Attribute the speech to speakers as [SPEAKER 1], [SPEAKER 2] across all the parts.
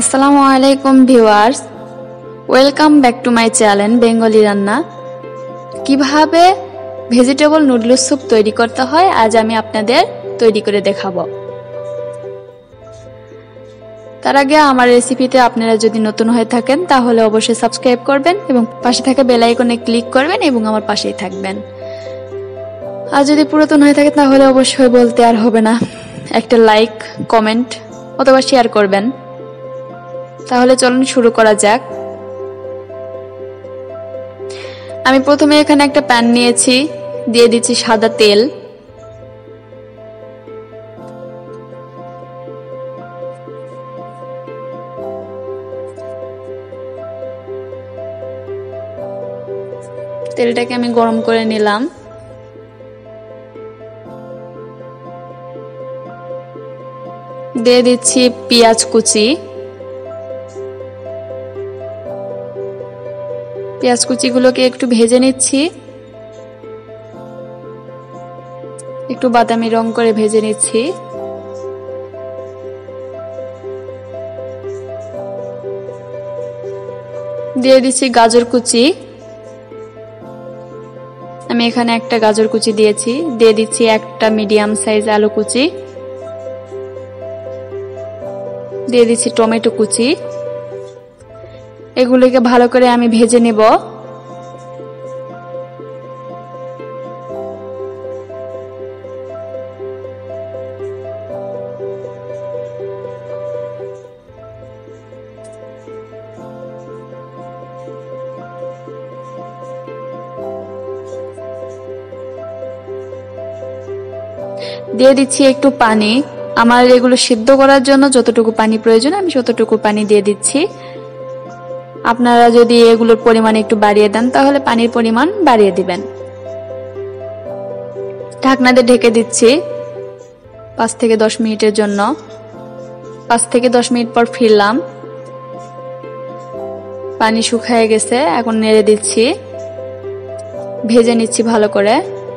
[SPEAKER 1] আসসালামু আলাইকুম viewers, welcome back to my channel Bengali রান্না। কিভাবে ভেজিটেবল নুডলস স্যুপ তৈরি করতে হয় আজ আমি আপনাদের তৈরি করে দেখাবো। তার আগে আমার রেসিপিতে আপনারা যদি নতুন হয়ে থাকেন তাহলে অবশ্যই সাবস্ক্রাইব করবেন এবং পাশে থাকা বেল আইকনে ক্লিক করবেন এবং আমার পাশেই থাকবেন। আর যদি পুরাতন হয়ে থাকে তাহলে অবশ্যই বলতে আর হবে না, একটা লাইক, কমেন্ট অথবা শেয়ার করবেন। তাহলে চলুন শুরু করা যাক। আমি প্রথমে এখানে একটা প্যান নিয়েছি, দিয়ে দিচ্ছি সাদা তেল। তেলটাকে আমি গরম করে নিলাম। দিয়ে দিচ্ছি পেঁয়াজ কুচি। পেঁয়াজ কুচিগুলোকে একটু ভেজে নিচ্ছি, একটু বাদামি রং করে ভেজে নিচ্ছি। দিয়ে দিচ্ছি গাজর কুচি। আমি এখানে একটা গাজর কুচি দিয়েছি। দিয়ে দিচ্ছি একটা মিডিয়াম সাইজ আলু কুচি। দিয়ে দিচ্ছি টমেটো কুচি। এগুলোকে ভালো করে আমি ভেজে নেব। দিয়ে দিচ্ছি একটু পানি। আমার এগুলো সিদ্ধ করার জন্য যতটুকু পানি প্রয়োজন আমি ততটুকু পানি দিয়ে দিচ্ছি। আপনারা যদি এগুলোর পরিমাণ একটু বাড়িয়ে দেন তাহলে পানির পরিমাণ বাড়িয়ে দিবেন। ঢাকনা দিয়ে ঢেকে দিচ্ছি 5 থেকে 10 মিনিটের জন্য। 5 থেকে 10 মিনিট পর ফিরলাম। পানি শুকিয়ে গেছে, এখন নেড়ে দিচ্ছি, ভেজে নিচ্ছি ভালো করে।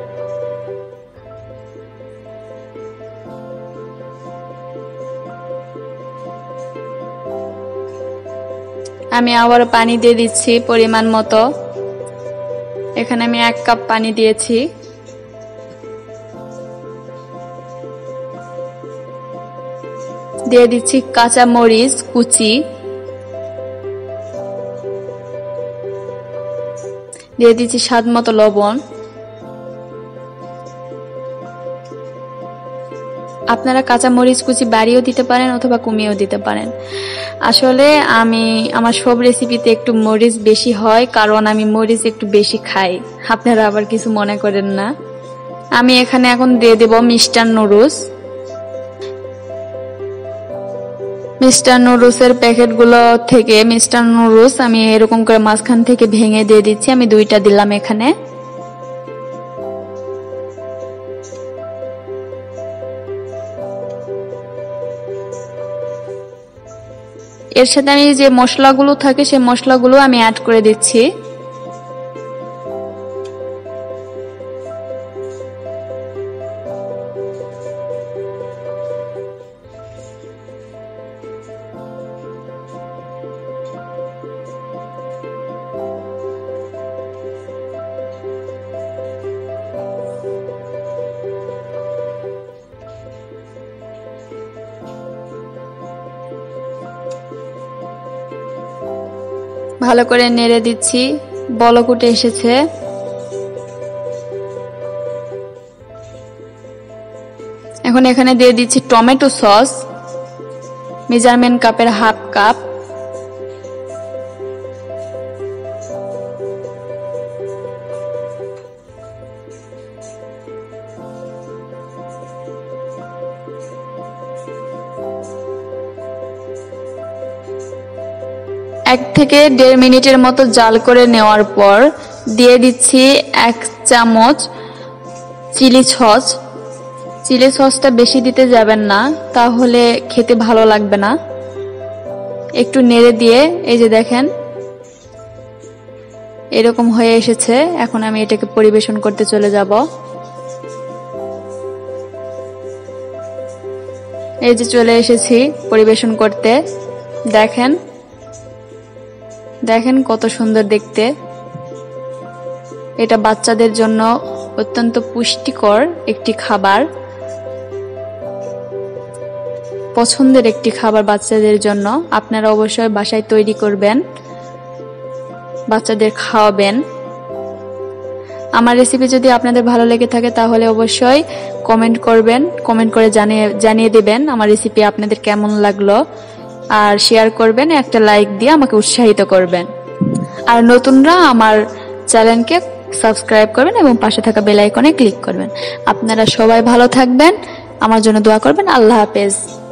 [SPEAKER 1] আমি আবার পানি দিয়ে দিচ্ছি পরিমাণ মতো। এখানে আমি 1 কাপ পানি দিয়েছি। দিয়ে দিচ্ছি কাঁচা মরিচ কুচি। দিয়ে দিচ্ছি স্বাদ মতো লবণ। আপনারা কাঁচা মরিচ কুচি বাড়িয়েও দিতে পারেন অথবা কমিয়েও দিতে পারেন। আসলে আমার সব রেসিপিতে একটু মরিচ বেশি হয়, কারণ আমি মরিচ একটু বেশি খাই। আপনারা আবার কিছু মনে করেন না। আমি এখানে এখন দিয়ে দেব মিস্টার নুডলস। মিস্টার নুডলসের প্যাকেটগুলো থেকে মিস্টার নুডলস আমি এরকম করে মাঝখান থেকে ভেঙে দিয়ে দিচ্ছি। আমি 2টা দিলাম এখানে। এর সাথে আমি যে মশলাগুলো থাকে সেই মশলাগুলো আমি অ্যাড করে দিচ্ছি। ভালো করে নেড়ে দিচ্ছি, বলক উঠে এসেছে। এখন এখানে দিয়ে দিচ্ছি টমেটো সস, মেজারমেন্ট কাপের 1/2 কাপ। এক থেকে 1.5 মিনিটের মতো জাল করে নেওয়ার পর দিয়ে দিচ্ছি 1 চামচ চিলি সস। চিলি সসটা বেশি দিতে যাবেন না, তাহলে খেতে ভালো লাগবে না। একটু নেড়ে দিয়ে এই যে দেখেন এরকম হয়ে এসেছে। এখন আমি এটাকে পরিবেশন করতে চলে যাব। এই যে চলে এসেছি পরিবেশন করতে। দেখেন দেখেন কত সুন্দর দেখতে। এটা বাচ্চাদের জন্য অত্যন্ত পুষ্টিকর একটি খাবার, পছন্দের একটি খাবার বাচ্চাদের জন্য। আপনারা অবশ্যই বাসায় তৈরি করবেন, বাচ্চাদের খাওয়াবেন। আমার রেসিপি যদি আপনাদের ভালো লেগে থাকে তাহলে অবশ্যই কমেন্ট করবেন, কমেন্ট করে জানিয়ে দিবেন আমার রেসিপি আপনাদের কেমন লাগলো। আর শেয়ার করবেন, একটা লাইক দিয়ে আমাকে উৎসাহিত করবেন। আর নতুনরা আমার চ্যানেলকে সাবস্ক্রাইব করবেন এবং পাশে থাকা বেল আইকনে ক্লিক করবেন। আপনারা সবাই ভালো থাকবেন, আমার জন্য দোয়া করবেন। আল্লাহ হাফেজ।